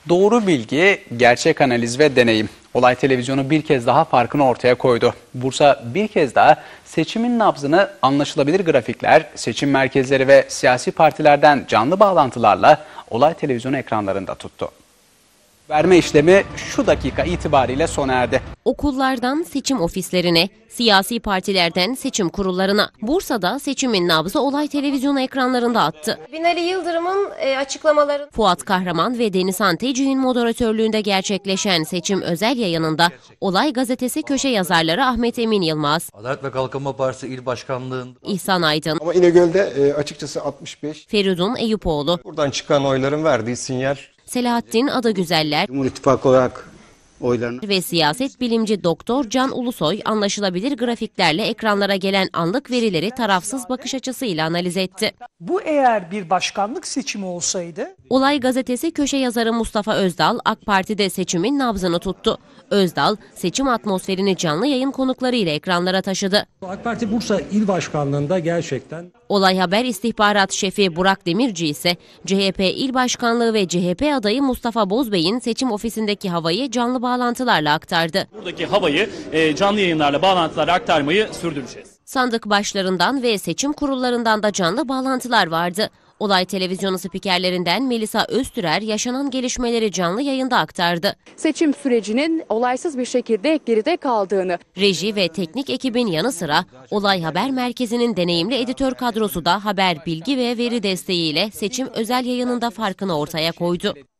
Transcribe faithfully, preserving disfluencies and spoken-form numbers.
Doğru bilgi, gerçek analiz ve deneyim. Olay Televizyonu bir kez daha farkını ortaya koydu. Bursa bir kez daha seçimin nabzını anlaşılabilir grafikler, seçim merkezleri ve siyasi partilerden canlı bağlantılarla Olay Televizyonu ekranlarında tuttu. Verme işlemi şu dakika itibariyle sona erdi. Okullardan seçim ofislerine, siyasi partilerden seçim kurullarına, Bursa'da seçimin nabzı Olay Televizyonu ekranlarında attı. Binali Yıldırım'ın e, açıklamaları... Fuat Kahraman ve Deniz Anteci'nin moderatörlüğünde gerçekleşen seçim özel yayınında Olay Gazetesi köşe yazarları Ahmet Emin Yılmaz, Adalet ve Kalkınma Partisi İl Başkanlığı'nda İhsan Aydın, Ama İnegöl'de e, açıkçası altmış beş. Feridun Eyüpoğlu, Buradan çıkan oyların verdiği sinyal. Selahattin Adagüzeller Cumhur İttifakı olarak oylarını ve siyaset bilimci Doktor Can Ulusoy anlaşılabilir grafiklerle ekranlara gelen anlık verileri tarafsız bakış açısıyla analiz etti. Bu eğer bir başkanlık seçimi olsaydı... Olay Gazetesi köşe yazarı Mustafa Özdal, AK Parti'de seçimin nabzını tuttu. Özdal, seçim atmosferini canlı yayın konuklarıyla ekranlara taşıdı. AK Parti Bursa İl Başkanlığı'nda gerçekten... Olay Haber İstihbarat Şefi Burak Demirci ise C H P İl Başkanlığı ve C H P adayı Mustafa Bozbey'in seçim ofisindeki havayı canlı bağlantılarla aktardı. Buradaki havayı e, canlı yayınlarla bağlantılarla aktarmayı sürdüreceğiz. Sandık başlarından ve seçim kurullarından da canlı bağlantılar vardı. Olay Televizyonu spikerlerinden Melisa Öztürer yaşanan gelişmeleri canlı yayında aktardı. Seçim sürecinin olaysız bir şekilde geride kaldığını. Reji ve teknik ekibin yanı sıra Olay Haber Merkezi'nin deneyimli editör kadrosu da haber, bilgi ve veri desteğiyle seçim özel yayınında farkını ortaya koydu.